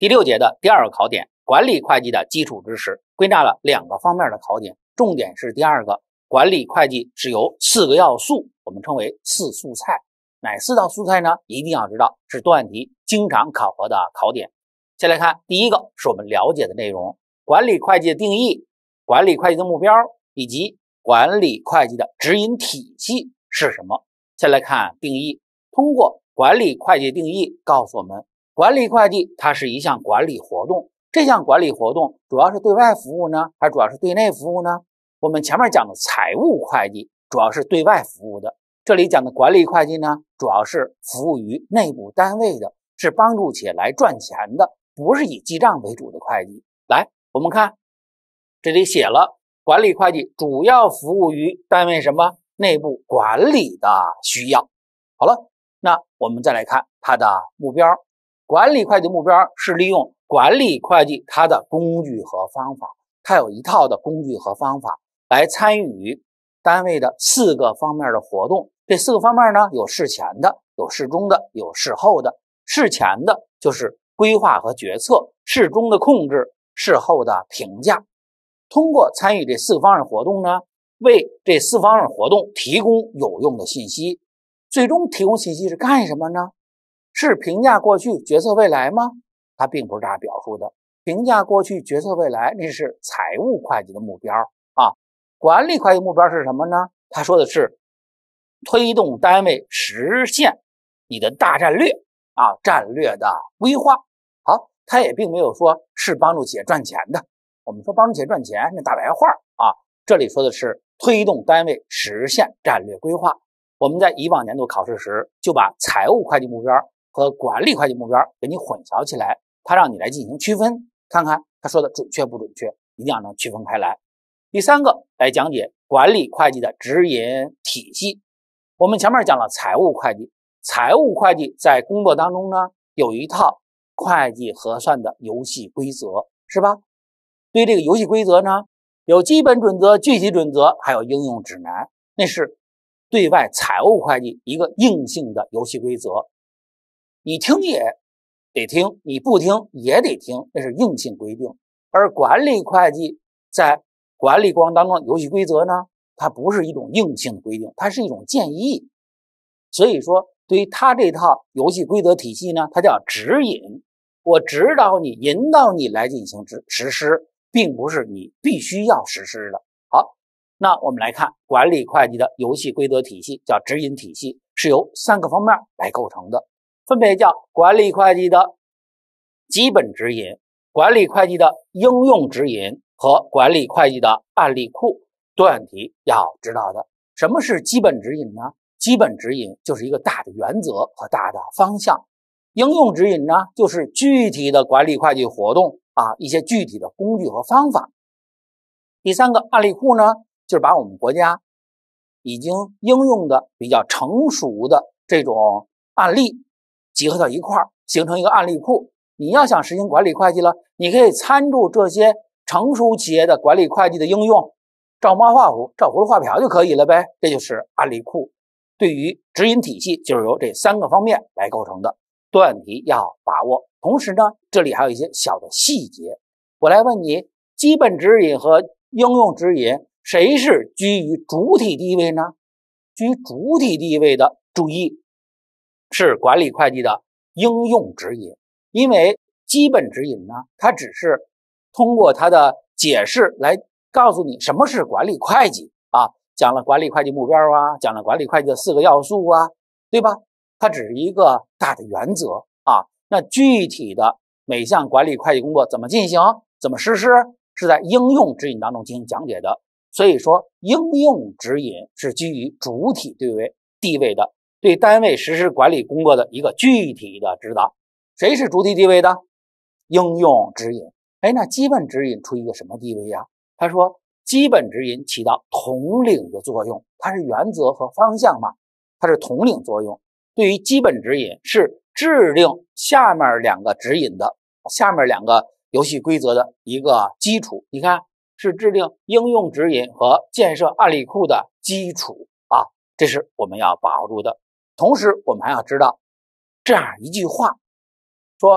第6节的第2个考点，管理会计的基础知识，归纳了2个方面的考点，重点是第2个，管理会计是由4个要素，我们称为4素菜。哪4道素菜呢？一定要知道，是多案题经常考核的考点。先来看第1个，是我们了解的内容，管理会计的定义、管理会计的目标以及管理会计的指引体系是什么。先来看定义，通过管理会计定义告诉我们，管理会计它是一项管理活动，这项管理活动主要是对外服务呢，还主要是对内服务呢？我们前面讲的财务会计主要是对外服务的，这里讲的管理会计呢，主要是服务于内部单位的，是帮助企业来赚钱的，不是以记账为主的会计。来，我们看这里写了，管理会计主要服务于单位什么？内部管理的需要。好了，那我们再来看它的目标。管理会计的目标是利用管理会计它的工具和方法，它有一套的工具和方法来参与单位的4个方面的活动。这4个方面呢，有事前的，有事中的，有事后的。事前的就是规划和决策，事中的控制，事后的评价。通过参与这4个方面活动呢，为这4方面活动提供有用的信息。最终提供信息是干什么呢？是评价过去决策未来吗？它并不是这样表述的。评价过去决策未来，那是财务会计的目标啊。管理会计目标是什么呢？他说的是推动单位实现你的大战略啊，战略的规划。好，他也并没有说是帮助企业赚钱的。我们说帮助企业赚钱，那大白话啊。这里说的是推动单位实现战略规划。我们在以往年度考试时就把财务会计目标和管理会计目标给你混淆起来，他让你来进行区分，看看他说的准确不准确，一定要能区分开来。第3个来讲解管理会计的指引体系。我们前面讲了财务会计，财务会计在工作当中呢，有一套会计核算的游戏规则，是吧？对这个游戏规则呢，有基本准则、具体准则，还有应用指南，那是对外财务会计一个硬性的游戏规则。你听也得听，你不听也得听，那是硬性规定。而管理会计在管理过程当中的游戏规则呢，它不是一种硬性的规定，它是一种建议。所以说对于它这套游戏规则体系呢，它叫指引，我指导你、引导你来进行实施，并不是你必须要实施的。好，那我们来看管理会计的游戏规则体系，叫指引体系，是由3个方面来构成的，分别叫管理会计的基本指引、管理会计的应用指引和管理会计的案例库。多案题要知道的，什么是基本指引呢？基本指引就是一个大的原则和大的方向，应用指引呢，就是具体的管理会计活动啊，一些具体的工具和方法。第3个案例库呢，就是把我们国家已经应用的比较成熟的这种案例集合到一块儿，形成一个案例库。你要想实行管理会计了，你可以参照这些成熟企业的管理会计的应用，照猫画虎，照葫芦画瓢就可以了呗。这就是案例库。对于指引体系，就是由这3个方面来构成的，多案题要把握。同时呢，这里还有一些小的细节。我来问你，基本指引和应用指引，谁是居于主体地位呢？居于主体地位的，注意是管理会计的应用指引。因为基本指引呢，它只是通过它的解释来告诉你什么是管理会计啊，讲了管理会计目标啊，讲了管理会计的4个要素啊，对吧？它只是一个大的原则啊。那具体的每项管理会计工作怎么进行、怎么实施，是在应用指引当中进行讲解的。所以说，应用指引是基于主体地位的，对单位实施管理工作的一个具体的指导。谁是主体地位的？应用指引。那基本指引处于一个什么地位呀？他说基本指引起到统领的作用，它是原则和方向嘛，它是统领作用。对于基本指引是制定下面2个指引的，下面2个游戏规则的一个基础。你看，是制定应用指引和建设案例库的基础啊，这是我们要把握住的。同时我们还要知道这样一句话，说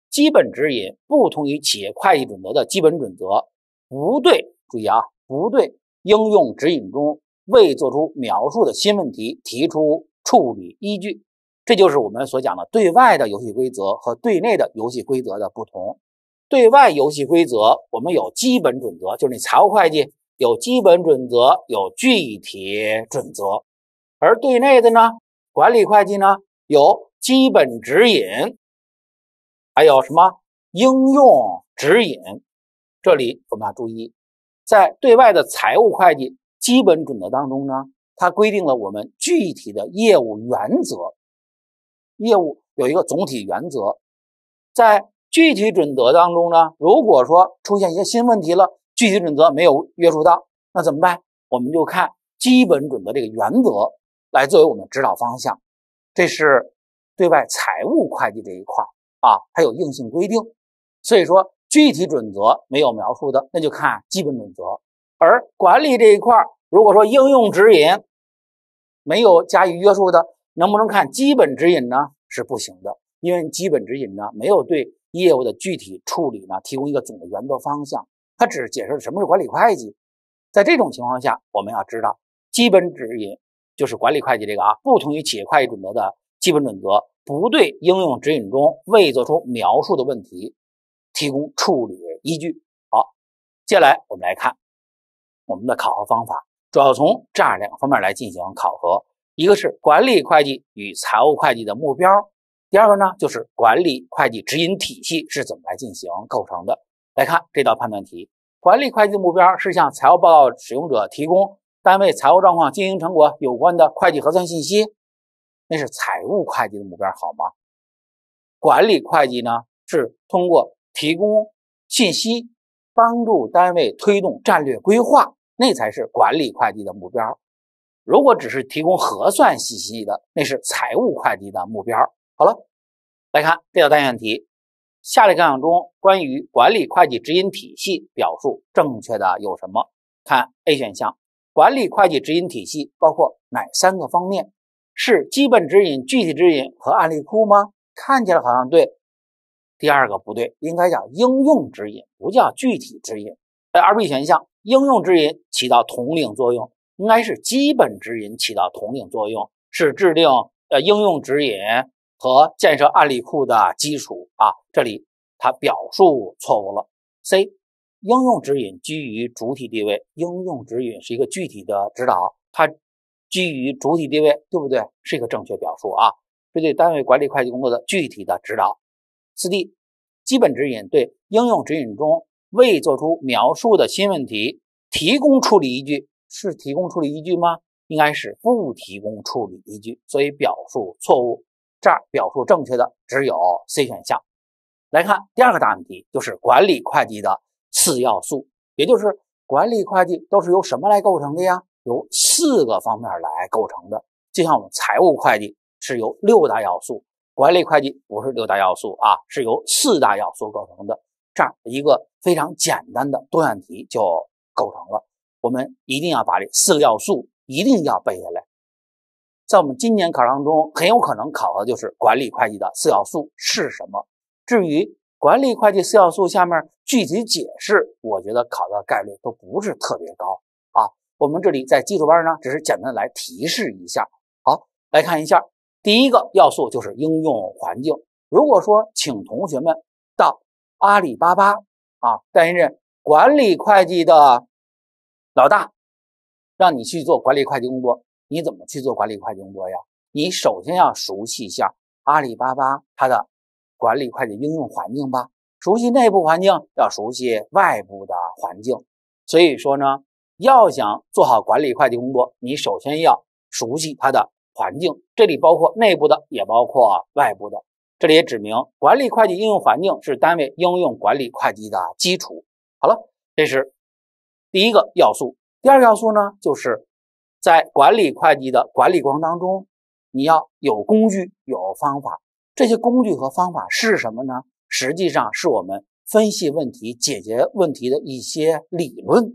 基本指引不同于企业会计准则的基本准则，不对，注意啊，不对应用指引中未做出描述的新问题提出处理依据。这就是我们所讲的对外的游戏规则和对内的游戏规则的不同。对外游戏规则我们有基本准则，就是你财务会计有基本准则，有具体准则。而对内的呢，管理会计呢有基本指引，还有什么应用指引。这里我们要注意，在对外的财务会计基本准则当中呢，它规定了我们具体的业务原则，业务有一个总体原则。在具体准则当中呢，如果说出现一些新问题了，具体准则没有约束到，那怎么办？我们就看基本准则这个原则来作为我们指导方向。这是对外财务会计这一块啊，还有硬性规定。所以说具体准则没有描述的，那就看基本准则。而管理这一块，如果说应用指引没有加以约束的，能不能看基本指引呢？是不行的，因为基本指引呢没有对业务的具体处理呢提供一个总的原则方向，它只是解释什么是管理会计。在这种情况下，我们要知道基本指引就是管理会计这个不同于企业会计准则的基本准则，不对应用指引中未做出描述的问题提供处理依据。好，接下来我们来看我们的考核方法，主要从这样两个方面来进行考核。一个是管理会计与财务会计的目标，第二个呢就是管理会计指引体系是怎么来进行构成的。来看这道判断题，管理会计的目标是向财务报告使用者提供单位财务状况、经营成果有关的会计核算信息，那是财务会计的目标好吗？管理会计呢是通过提供信息帮助单位推动战略规划，那才是管理会计的目标。如果只是提供核算信息的，那是财务会计的目标。好了，来看这道单元题，下列概项中关于管理会计指引体系表述正确的有什么？看 A 选项，管理会计指引体系包括哪3个方面？是基本指引、具体指引和案例库吗？看起来好像对。第二个不对，应该叫应用指引，不叫具体指引。而 B 选项，应用指引起到统领作用，应该是基本指引起到统领作用，是制定应用指引和建设案例库的基础啊。这里它表述错误了。C， 应用指引居于主体地位，应用指引是一个具体的指导，它居于主体地位，对不对？是一个正确表述啊，是对单位管理会计工作的具体的指导。4D， 基本指引对应用指引中未做出描述的新问题提供处理依据，是提供处理依据吗？应该是不提供处理依据，所以表述错误。这儿表述正确的只有 C 选项。来看第二个答案题，就是管理会计的4要素，也就是管理会计都是由什么来构成的呀？由4个方面来构成的。就像我们财务会计是由6大要素，管理会计不是6大要素啊，是由4大要素构成的。这样一个非常简单的多样题就构成了。我们一定要把这4个要素一定要背下来。在我们今年考试当中，很有可能考的就是管理会计的4要素是什么。至于管理会计4要素下面具体解释，我觉得考的概率都不是特别高啊。我们这里在基础班呢，只是简单来提示一下。好，来看一下，第一个要素就是应用环境。如果说请同学们到阿里巴巴担任管理会计的老大，让你去做管理会计工作，你怎么去做管理会计工作呀？你首先要熟悉一下阿里巴巴它的管理会计应用环境吧，熟悉内部环境，要熟悉外部的环境。所以说呢，要想做好管理会计工作，你首先要熟悉它的环境，这里包括内部的，也包括外部的。这里也指明管理会计应用环境是单位应用管理会计的基础。好了，这是第一个要素。第二个要素呢，就是在管理会计的管理过程当中，你要有工具有方法。这些工具和方法是什么呢？实际上是我们分析问题解决问题的一些理论。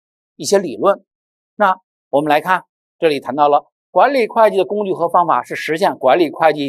那我们来看，这里谈到了管理会计的工具和方法是实现管理会计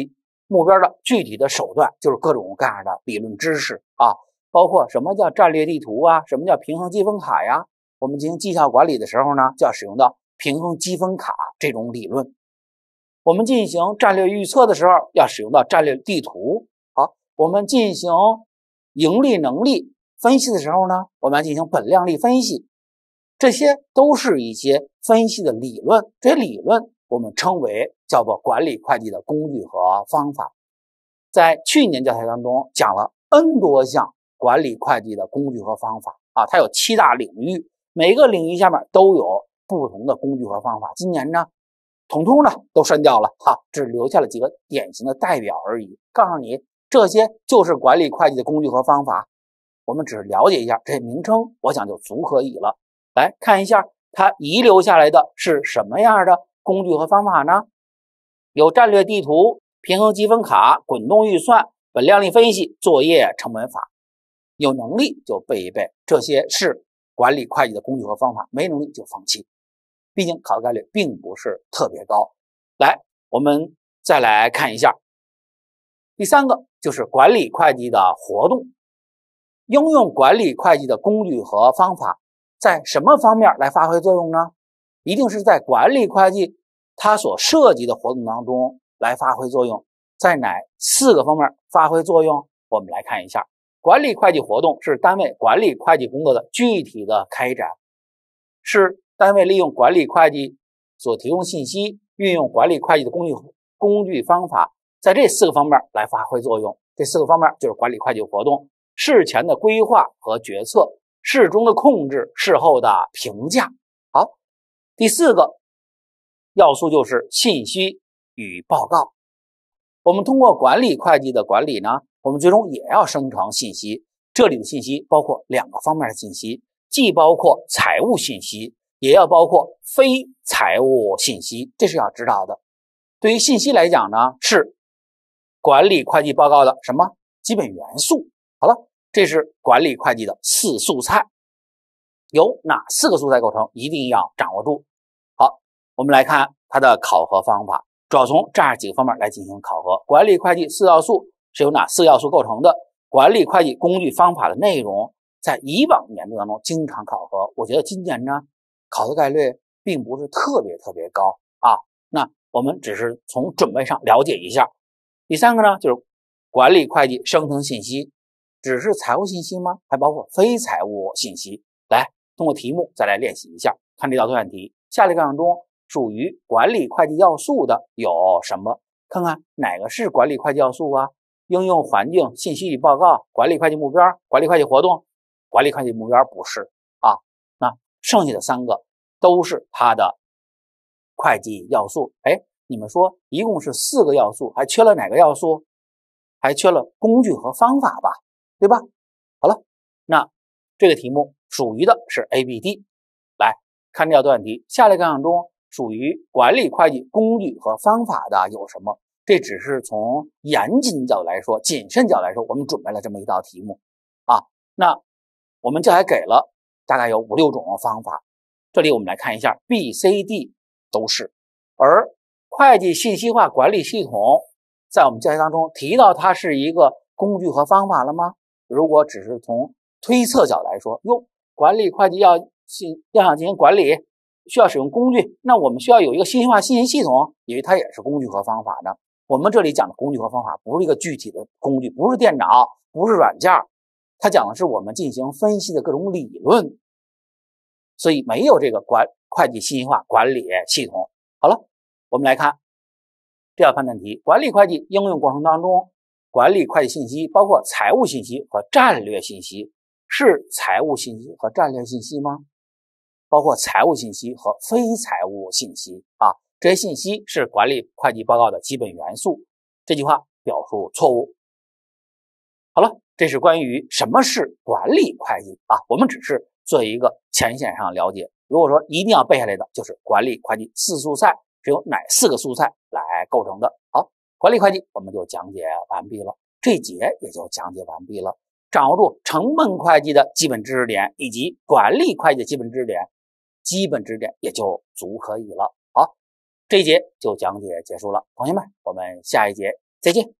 目标的具体的手段就是各种各样的理论知识啊，包括什么叫战略地图啊，什么叫平衡积分卡呀。我们进行绩效管理的时候呢，就要使用到平衡积分卡这种理论。我们进行战略预测的时候，要使用到战略地图。好，我们进行盈利能力分析的时候呢，我们要进行本量力分析。这些都是一些分析的理论，这些理论我们称为叫做管理会计的工具和方法。在去年教材当中讲了 N 多项管理会计的工具和方法啊，它有7大领域，每个领域下面都有不同的工具和方法。今年呢，统统呢都删掉了哈，只留下了几个典型的代表而已，告诉你这些就是管理会计的工具和方法。我们只是了解一下这些名称，我想就足可以了。来看一下它遗留下来的是什么样的工具和方法呢？有战略地图、平衡积分卡、滚动预算、本量力分析、作业成本法。有能力就背一背，这些是管理会计的工具和方法，没能力就放弃，毕竟考的概率并不是特别高。来，我们再来看一下第3个，就是管理会计的活动。应用管理会计的工具和方法在什么方面来发挥作用呢？一定是在管理会计它所涉及的活动当中来发挥作用。在哪4个方面发挥作用？我们来看一下。管理会计活动是单位管理会计工作的具体的开展，是单位利用管理会计所提供信息，运用管理会计的工具方法，在这4个方面来发挥作用。这4个方面就是管理会计活动：事前的规划和决策，事中的控制，事后的评价。好，第4个要素就是信息与报告。我们通过管理会计的管理呢，我们最终也要生成信息。这里的信息包括2个方面的信息，既包括财务信息，也要包括非财务信息，这是要知道的。对于信息来讲呢，是管理会计报告的什么基本元素。好了，这是管理会计的4素菜，由哪4个素菜构成，一定要掌握住。好，我们来看它的考核方法，主要从这几个方面来进行考核。管理会计4要素是由哪4个要素构成的？管理会计工具方法的内容在以往年度当中经常考核，我觉得今年呢考的概率并不是特别高啊。那我们只是从准备上了解一下。第3个呢，就是管理会计生成信息，只是财务信息吗？还包括非财务信息。来，通过题目再来练习一下。看这道多选题，下列概项中属于管理会计要素的有什么？看看哪个是管理会计要素啊？应用环境、信息与报告、管理会计目标、管理会计活动。管理会计目标不是啊，那剩下的3个都是它的会计要素。哎，你们说一共是4个要素，还缺了哪个要素？还缺了工具和方法吧，对吧？好了，那这个题目属于的是 A、B、D。 来看这道多选题，下列概项中属于管理会计工具和方法的有什么？这只是从严谨角度来说，谨慎角度来说，我们准备了这么一道题目啊。那我们这还给了大概有5、6种方法，这里我们来看一下 B、C、D 都是。而会计信息化管理系统在我们教材当中提到它是一个工具和方法了吗？如果只是从推测角度来说，管理会计要想进行管理，需要使用工具，那我们需要有一个信息化信息系统，因为它也是工具和方法的。我们这里讲的工具和方法不是一个具体的工具，不是电脑，不是软件，它讲的是我们进行分析的各种理论，所以没有这个会计信息化管理系统。好了，我们来看这道判断题，管理会计应用过程当中，管理会计信息包括财务信息和战略信息，是财务信息和战略信息吗？包括财务信息和非财务信息啊，这些信息是管理会计报告的基本元素。这句话表述错误。好了，这是关于什么是管理会计啊，我们只是做一个浅显上了解。如果说一定要背下来的，就是管理会计4素菜是由哪4个素菜来构成的。好，管理会计我们就讲解完毕了，这节也就讲解完毕了。掌握住成本会计的基本知识点以及管理会计的基本知识点也就足可以了。好，这一节就讲解结束了，同学们，我们下一节再见。